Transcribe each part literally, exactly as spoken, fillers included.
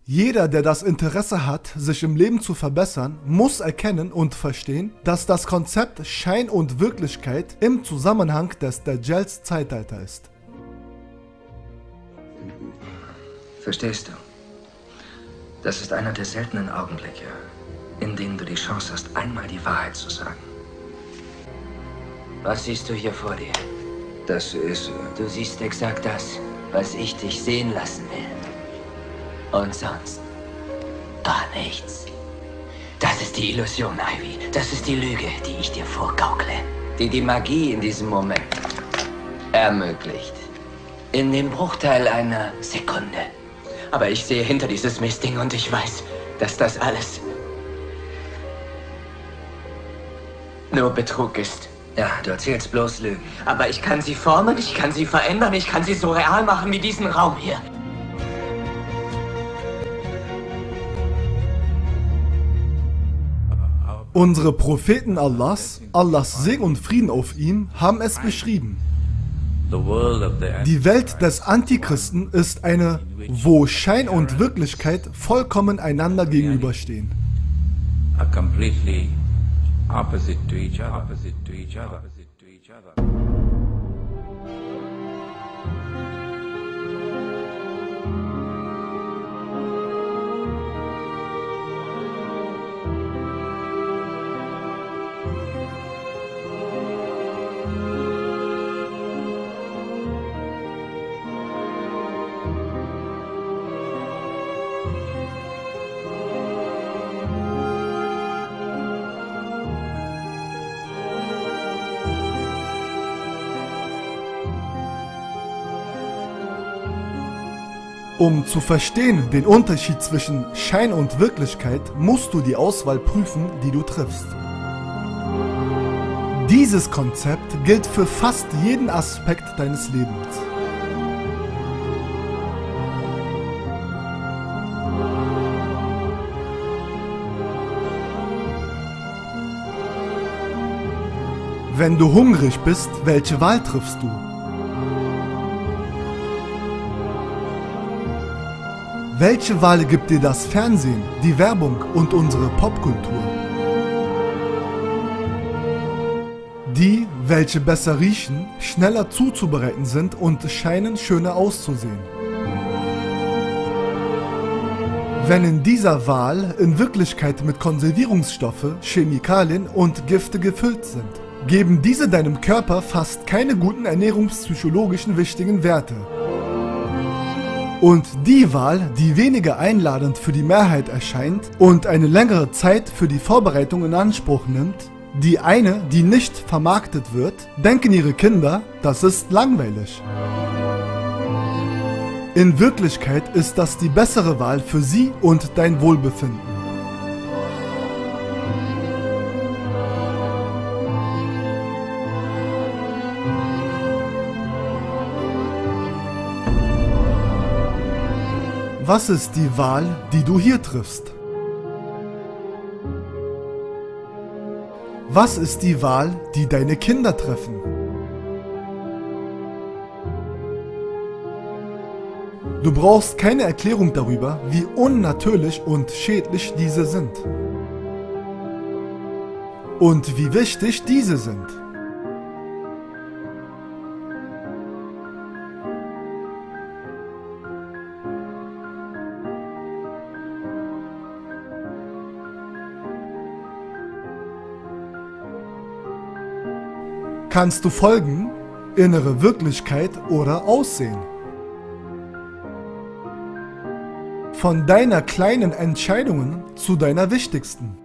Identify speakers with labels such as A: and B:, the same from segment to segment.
A: Jeder, der das Interesse hat, sich im Leben zu verbessern, muss erkennen und verstehen, dass das Konzept Schein und Wirklichkeit im Zusammenhang des Dajjals Zeitalter ist.
B: Verstehst du? Das ist einer der seltenen Augenblicke, in denen du die Chance hast, einmal die Wahrheit zu sagen.
C: Was siehst du hier vor dir?
B: Das ist... Äh
C: Du siehst exakt das, was ich dich sehen lassen will. Und sonst gar nichts. Das ist die Illusion, Ivy. Das ist die Lüge, die ich dir vorgaukle. Die die Magie in diesem Moment ermöglicht. In dem Bruchteil einer Sekunde. Aber ich sehe hinter dieses Mistding und ich weiß, dass das alles nur Betrug ist.
B: Ja, du erzählst bloß Lügen.
C: Aber ich kann sie formen, ich kann sie verändern, ich kann sie so real machen wie diesen Raum hier.
A: Unsere Propheten Allahs, Allahs Segen und Frieden auf ihm, haben es beschrieben. Die Welt des Antichristen ist eine, wo Schein und Wirklichkeit vollkommen einander gegenüberstehen. Um zu verstehen den Unterschied zwischen Schein und Wirklichkeit, musst du die Auswahl prüfen, die du triffst. Dieses Konzept gilt für fast jeden Aspekt deines Lebens. Wenn du hungrig bist, welche Wahl triffst du? Welche Wahl gibt dir das Fernsehen, die Werbung und unsere Popkultur? Die, welche besser riechen, schneller zuzubereiten sind und scheinen schöner auszusehen. Wenn in dieser Wahl in Wirklichkeit mit Konservierungsstoffe, Chemikalien und Gifte gefüllt sind, geben diese deinem Körper fast keine guten ernährungspsychologischen wichtigen Werte. Und die Wahl, die weniger einladend für die Mehrheit erscheint und eine längere Zeit für die Vorbereitung in Anspruch nimmt, die eine, die nicht vermarktet wird, denken ihre Kinder, das ist langweilig. In Wirklichkeit ist das die bessere Wahl für sie und dein Wohlbefinden. Was ist die Wahl, die du hier triffst? Was ist die Wahl, die deine Kinder treffen? Du brauchst keine Erklärung darüber, wie unnatürlich und schädlich diese sind. Und wie wichtig diese sind. Kannst du folgen, innere Wirklichkeit oder Aussehen? Von deiner kleinen Entscheidungen zu deiner wichtigsten.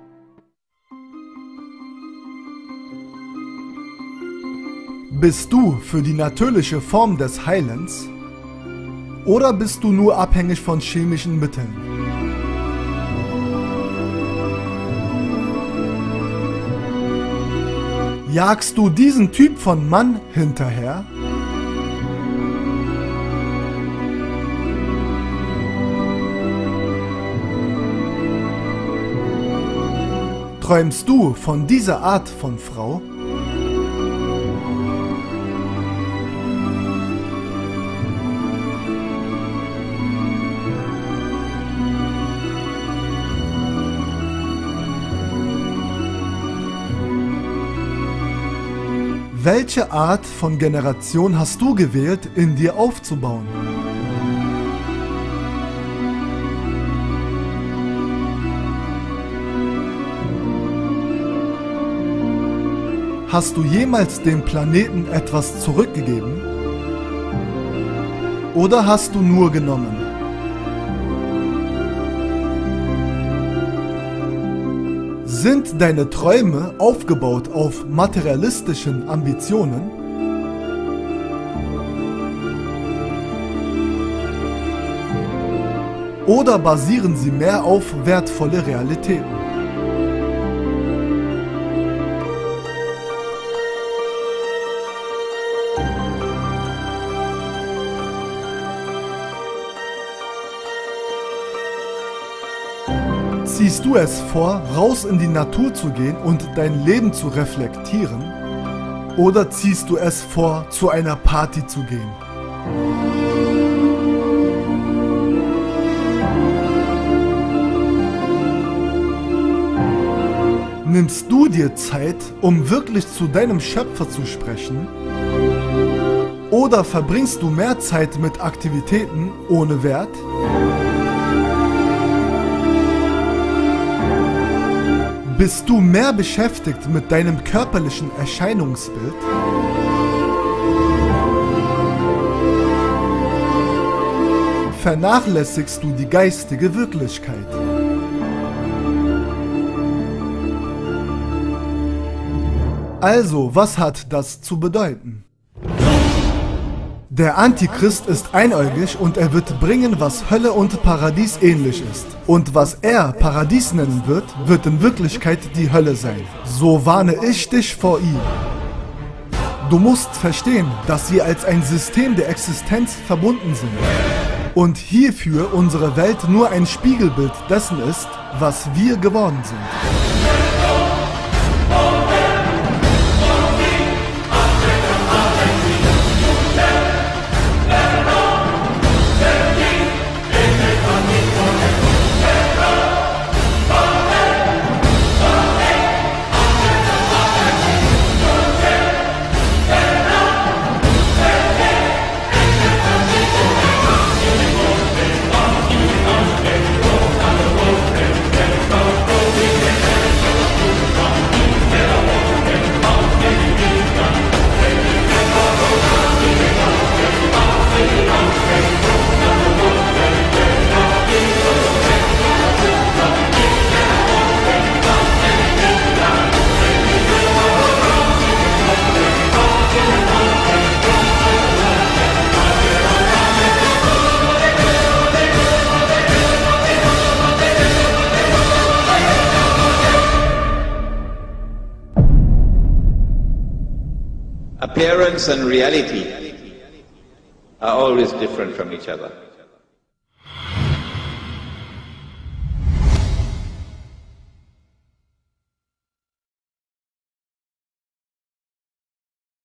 A: Bist du für die natürliche Form des Heilens oder bist du nur abhängig von chemischen Mitteln? Jagst du diesen Typ von Mann hinterher? Träumst du von dieser Art von Frau? Welche Art von Generation hast du gewählt, in dir aufzubauen? Hast du jemals dem Planeten etwas zurückgegeben? Oder hast du nur genommen? Sind deine Träume aufgebaut auf materialistischen Ambitionen? Oder basieren sie mehr auf wertvolle Realitäten? Ziehst du es vor, raus in die Natur zu gehen und dein Leben zu reflektieren? Oder ziehst du es vor, zu einer Party zu gehen? Nimmst du dir Zeit, um wirklich zu deinem Schöpfer zu sprechen? Oder verbringst du mehr Zeit mit Aktivitäten ohne Wert? Bist du mehr beschäftigt mit deinem körperlichen Erscheinungsbild? Vernachlässigst du die geistige Wirklichkeit? Also, was hat das zu bedeuten? Der Antichrist ist einäugig und er wird bringen, was Hölle und Paradies ähnlich ist. Und was er Paradies nennen wird, wird in Wirklichkeit die Hölle sein. So warne ich dich vor ihm. Du musst verstehen, dass wir als ein System der Existenz verbunden sind. Und hierfür unsere Welt nur ein Spiegelbild dessen ist, was wir geworden sind.
D: Appearance and reality are always different from each other.